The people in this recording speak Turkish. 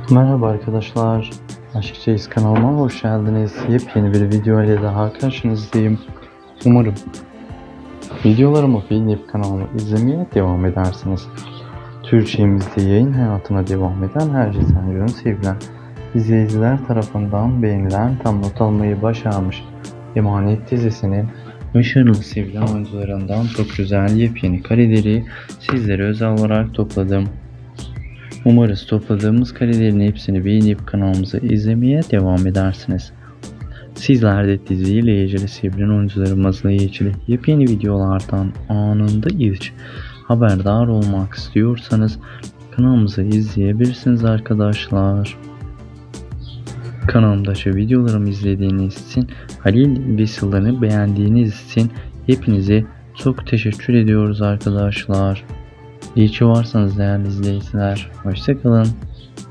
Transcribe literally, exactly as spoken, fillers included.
Merhaba arkadaşlar, Aşkçayız kanalıma hoş geldiniz. Yepyeni bir video ile daha karşınızdayım. Umarım videolarımı beğenip kanalımı izlemeye devam edersiniz. Türkçemizde yayın hayatına devam eden Herkese Selamlar sevgiler. İzleyiciler tarafından beğenilen, tam not almayı başarmış Emanet dizisinin başarılı sevilen oyuncularından çok güzel yepyeni kareleri sizlere özel olarak topladım. Umarız topladığımız karelerin hepsini beğenip kanalımızı izlemeye devam edersiniz. Sizler de diziyle ilgili sevilen oyuncularımızla ilgili yepyeni videolardan anında ilk haberdar olmak istiyorsanız kanalımızı izleyebilirsiniz arkadaşlar. Kanalımdaki videolarımı izlediğiniz için, Halil ve Sıla'nı beğendiğiniz için hepinize çok teşekkür ediyoruz arkadaşlar. İyi ki varsanız değerli izleyiciler. Hoşça kalın.